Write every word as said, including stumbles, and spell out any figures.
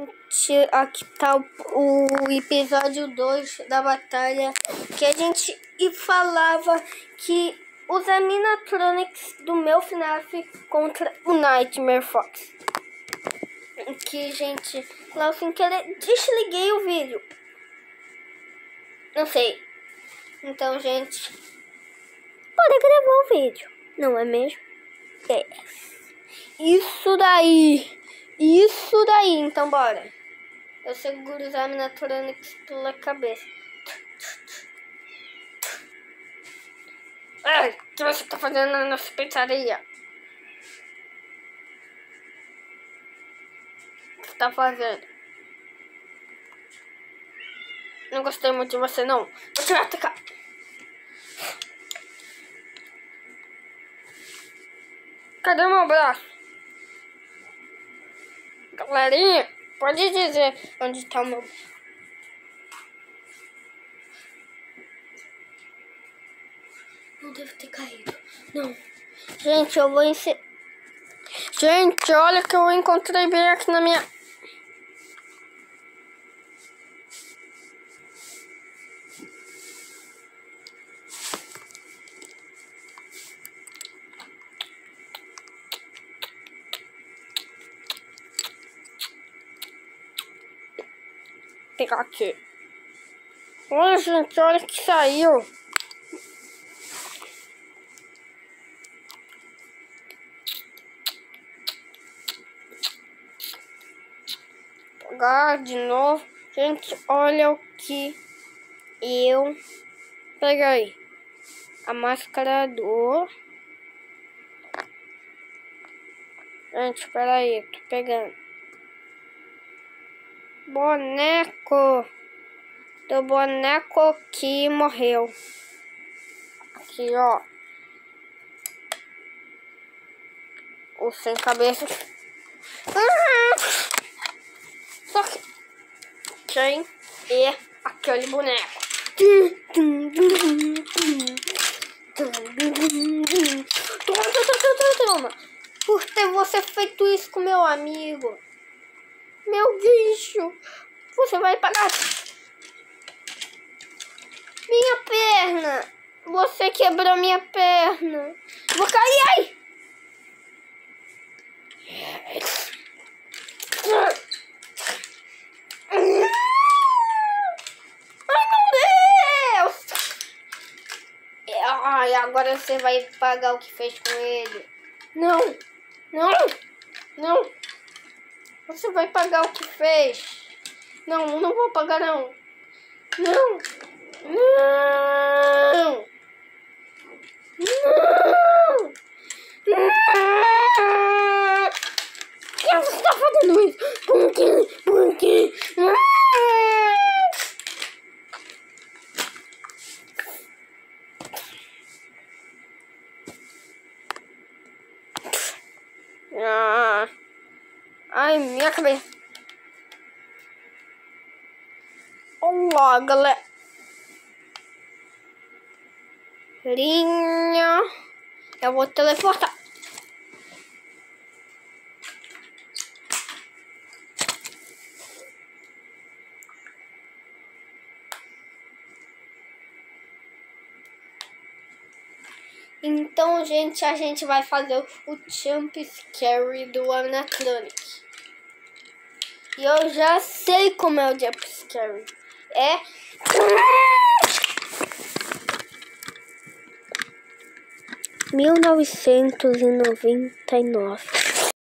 gente, aqui tá o, o episódio dois da batalha, que a gente e falava que os animatronics do meu F NAF contra o Nightmare Fox. Que, gente, lá sem querer desliguei o vídeo. Não sei. Então, gente, bora gravar o vídeo, não é mesmo? É. Isso daí. Isso daí. Então, bora. Eu seguro os animatronics pela cabeça. Ei, o que você tá fazendo na nossa pizzaria? O que você tá fazendo? Não gostei muito de você, não. Vou te atacar. Cadê meu braço? Galerinha, pode dizer onde está o meu braço. Não deve ter caído. Não. Gente, eu vou ensinar. Gente, olha que eu encontrei bem aqui na minha... Pegar aqui. Olha, gente, olha que saiu. Pegar de novo. Gente, olha o que eu peguei. A máscara do... Gente, espera aí, tô pegando. Boneco. Do boneco que morreu. Aqui, ó. O sem cabeça. Só que... Quem é aquele boneco? Toma. Por ter você feito isso com meu amigo. Meu bicho. Você vai pagar. Minha perna. Você quebrou minha perna. Vou cair aí. Ai, meu Deus. Ai, agora você vai pagar o que fez com ele. Não. Não. Não. Você vai pagar o que fez. Não, não vou pagar, não. Não. Não. Não. Não. Por que você está fazendo isso? Por quê? Por quê? Ah. Ai, minha cabeça. Olá, galera. Linha. Eu vou teleportar. Então, gente, a gente vai fazer o Jump Scare do animatronic. E eu já sei como é o Jump Scare. É... mil novecentos e noventa e nove.